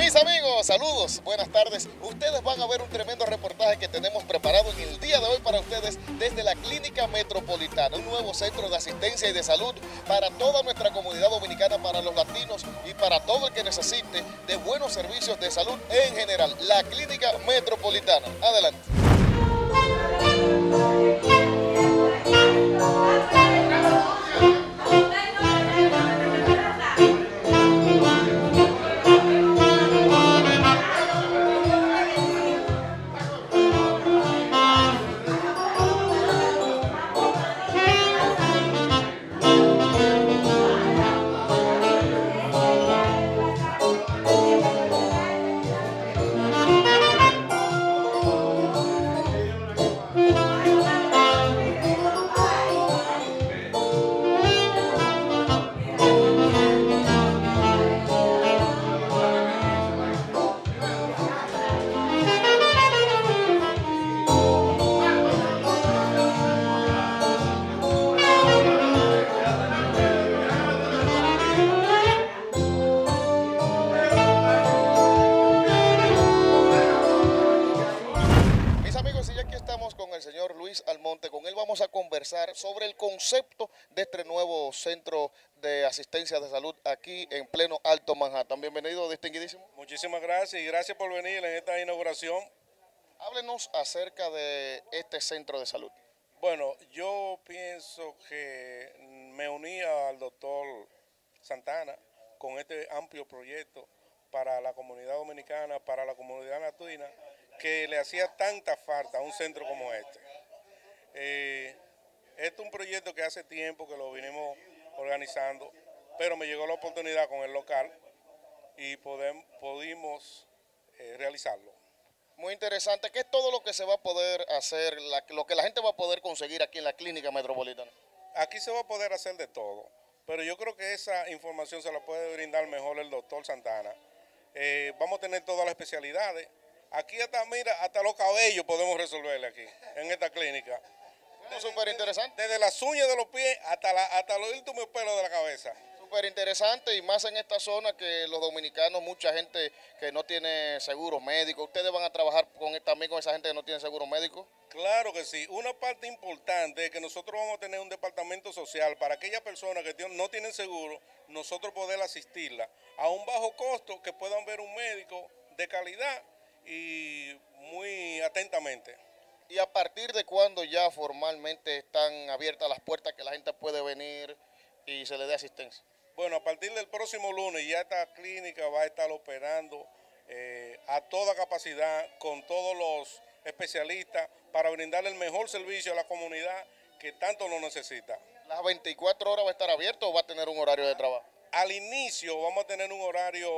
Mis amigos, saludos, buenas tardes. Ustedes van a ver un tremendo reportaje que tenemos preparado en el día de hoy para ustedes desde la Clínica Metropolitana, un nuevo centro de asistencia y de salud para toda nuestra comunidad dominicana, para los latinos y para todo el que necesite de buenos servicios de salud en general. La Clínica Metropolitana. Adelante. Con el señor Luis Almonte, con él vamos a conversar sobre el concepto de este nuevo centro de asistencia de salud aquí en pleno Alto Manhattan. Bienvenido, distinguidísimo. Muchísimas gracias y gracias por venir en esta inauguración. Háblenos acerca de este centro de salud. Bueno, yo pienso que me unía al doctor Santana con este amplio proyecto para la comunidad dominicana, para la comunidad latina, que le hacía tanta falta a un centro como este. Este es un proyecto que hace tiempo que lo vinimos organizando, pero me llegó la oportunidad con el local y pudimos realizarlo. Muy interesante. ¿Qué es todo lo que se va a poder hacer, lo que la gente va a poder conseguir aquí en la Clínica Metropolitana? Aquí se va a poder hacer de todo, pero yo creo que esa información se la puede brindar mejor el doctor Santana. Vamos a tener todas las especialidades. Aquí hasta, mira, hasta los cabellos podemos resolverle aquí, en esta clínica. Súper interesante. Desde las uñas de los pies hasta los últimos pelos de la cabeza. Súper interesante, y más en esta zona que los dominicanos, mucha gente que no tiene seguro médico. ¿Ustedes van a trabajar también con esa gente que no tiene seguro médico? Claro que sí. Una parte importante es que nosotros vamos a tener un departamento social para aquellas personas que no tienen seguro, nosotros poder asistirla a un bajo costo, que puedan ver un médico de calidad y muy atentamente. ¿Y a partir de cuándo ya formalmente están abiertas las puertas que la gente puede venir y se le dé asistencia? Bueno, a partir del próximo lunes ya esta clínica va a estar operando a toda capacidad, con todos los especialistas, para brindarle el mejor servicio a la comunidad que tanto lo necesita. ¿Las 24 horas va a estar abierto o va a tener un horario de trabajo? Al inicio vamos a tener un horario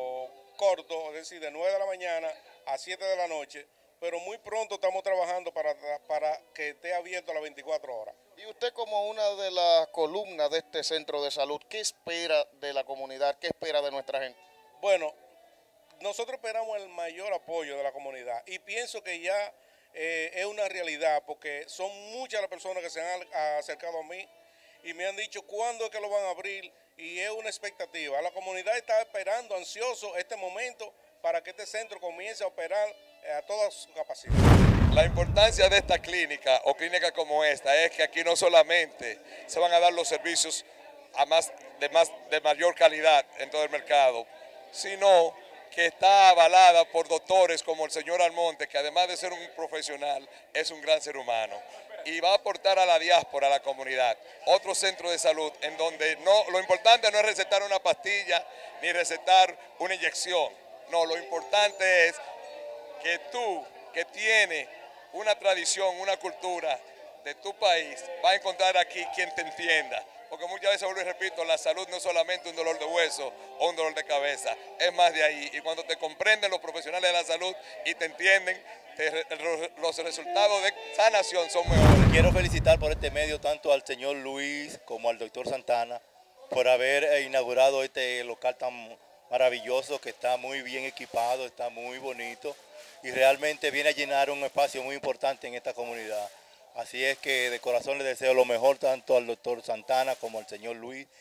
corto, es decir, de 9 de la mañana a 7 de la noche, pero muy pronto estamos trabajando para que esté abierto a las 24 horas. Y usted, como una de las columnas de este centro de salud, ¿qué espera de la comunidad? ¿Qué espera de nuestra gente? Bueno, nosotros esperamos el mayor apoyo de la comunidad y pienso que ya es una realidad, porque son muchas las personas que se han acercado a mí y me han dicho cuándo es que lo van a abrir, y es una expectativa. La comunidad está esperando ansioso este momento para que este centro comience a operar a toda su capacidad. La importancia de esta clínica o clínica como esta es que aquí no solamente se van a dar los servicios de mayor calidad en todo el mercado, sino que está avalada por doctores como el señor Almonte, que además de ser un profesional, es un gran ser humano. Y va a aportar a la diáspora, a la comunidad, otro centro de salud en donde lo importante no es recetar una pastilla ni recetar una inyección. No, lo importante es que tú, que tienes una tradición, una cultura de tu país, vas a encontrar aquí quien te entienda. Porque muchas veces, vuelvo y repito, la salud no es solamente un dolor de hueso o un dolor de cabeza, es más de ahí. Y cuando te comprenden los profesionales de la salud y te entienden, los resultados de sanación son mejores. Quiero felicitar por este medio tanto al señor Luis como al doctor Santana por haber inaugurado este local tan maravilloso, que está muy bien equipado, está muy bonito y realmente viene a llenar un espacio muy importante en esta comunidad. Así es que de corazón le deseo lo mejor tanto al doctor Santana como al señor Luis,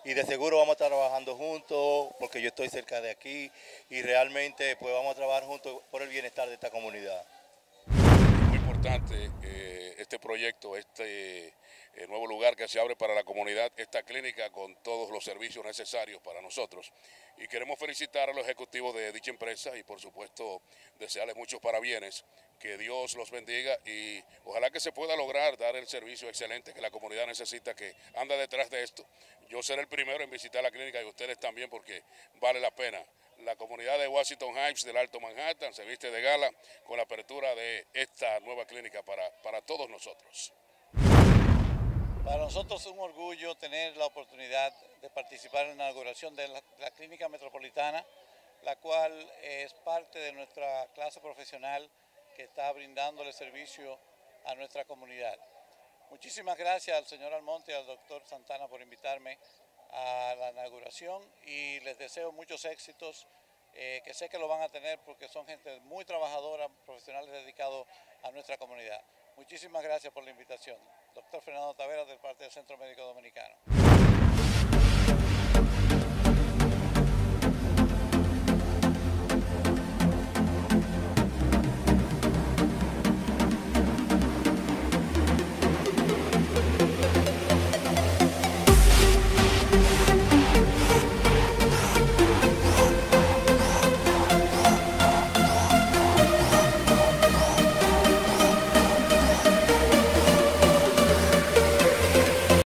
y de seguro vamos a estar trabajando juntos porque yo estoy cerca de aquí y realmente pues vamos a trabajar juntos por el bienestar de esta comunidad. Muy importante este proyecto, nuevo lugar que se abre para la comunidad, esta clínica con todos los servicios necesarios para nosotros. Y queremos felicitar a los ejecutivos de dicha empresa y por supuesto desearles muchos parabienes, que Dios los bendiga y ojalá que se pueda lograr dar el servicio excelente que la comunidad necesita, que anda detrás de esto. Yo seré el primero en visitar la clínica y ustedes también porque vale la pena. La comunidad de Washington Heights del Alto Manhattan se viste de gala con la apertura de esta nueva clínica para todos nosotros. Para nosotros es un orgullo tener la oportunidad de participar en la inauguración de la Clínica Metropolitana, la cual es parte de nuestra clase profesional que está brindándole servicio a nuestra comunidad. Muchísimas gracias al señor Almonte y al doctor Santana por invitarme a la inauguración y les deseo muchos éxitos, que sé que lo van a tener porque son gente muy trabajadora, profesionales dedicados a nuestra comunidad. Muchísimas gracias por la invitación. Doctor Fernando Taveras, del parte del Centro Médico Dominicano.